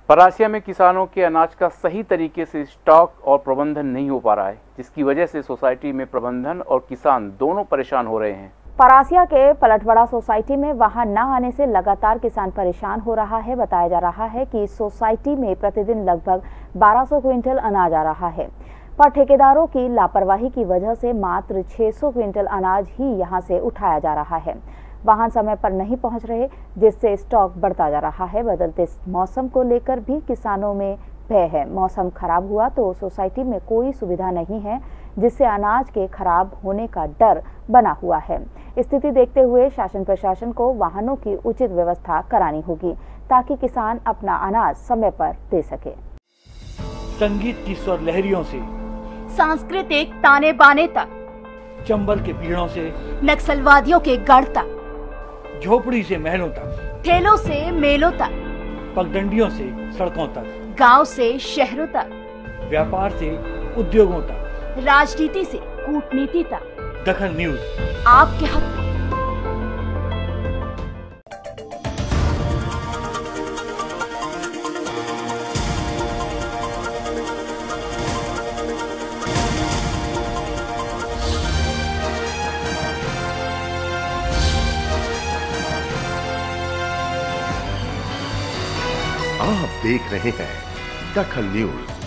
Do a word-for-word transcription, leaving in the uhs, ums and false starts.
परासिया में किसानों के अनाज का सही तरीके से स्टॉक और प्रबंधन नहीं हो पा रहा है, जिसकी वजह से सोसाइटी में प्रबंधन और किसान दोनों परेशान हो रहे हैं। परासिया के पलटवाड़ा सोसाइटी में वाहन न आने से लगातार किसान परेशान हो रहा है। बताया जा रहा है कि इस सोसाइटी में प्रतिदिन लगभग बारह सौ क्विंटल अनाज आ रहा है, पर ठेकेदारों की लापरवाही की वजह से मात्र छह सौ क्विंटल अनाज ही यहां से उठाया जा रहा है। वाहन समय पर नहीं पहुंच रहे, जिससे स्टॉक बढ़ता जा रहा है। बदलते मौसम को लेकर भी किसानों में भय है। मौसम खराब हुआ तो सोसाइटी में कोई सुविधा नहीं है, जिससे अनाज के खराब होने का डर बना हुआ है। स्थिति देखते हुए शासन प्रशासन को वाहनों की उचित व्यवस्था करानी होगी, ताकि किसान अपना अनाज समय पर दे सके। संगीत की स्वर लहरियों से सांस्कृतिक ताने बाने तक, चंबल के पीड़ों से नक्सलवादियों के गढ़ तक, झोपड़ी से महलों तक, ठेलों से मेलों तक, पगडंडियों से सड़कों तक, गांव से शहरों तक, व्यापार से उद्योगों तक, राजनीति से कूटनीति तक, दखल न्यूज आपके हक में। आप देख रहे हैं दखल न्यूज।